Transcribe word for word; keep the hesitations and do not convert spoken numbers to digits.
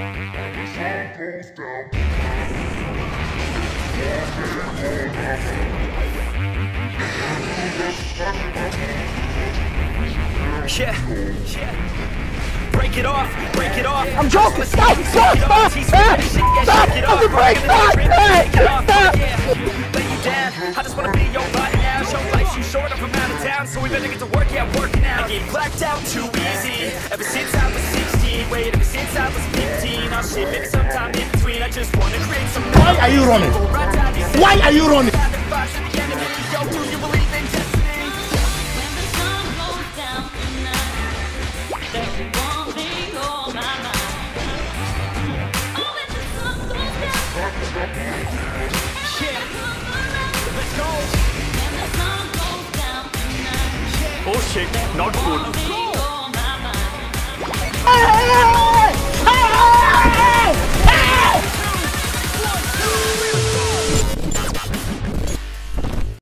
Yeah, yeah. Break it off, break it off. I'm joking. Stop, stop, stop, stop, stop. I'm break, stop, stop. Lay you down. I just wanna be your body now. Show life's too short. I'm from out of town, so we better get to work. Yeah, working out. I get blacked out too easy. Ever since I was sixteen, wait, ever since I was fifteen. I'll shit maybe sometime in between. I just wanna create some. Why are you running? Why are you running? Oh shit, not good.